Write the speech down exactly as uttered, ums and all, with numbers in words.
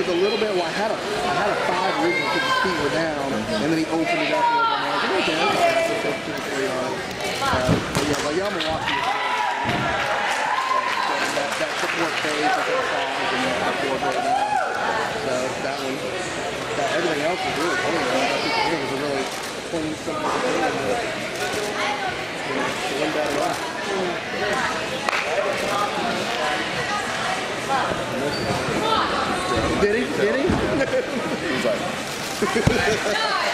was a little bit, well, I had a, I had a five originally because his feet were down, and then he opened it up a little bit more. I was like, okay, that's all right. We'll take two or three yards. Uh, but yeah, well, y'all Milwaukee is that, that support phase of the five and that four right now. So that one, that, everything else was really clean. I think it was a really clean, simple game. And, uh, it went that way. Did he? Did he? He's like...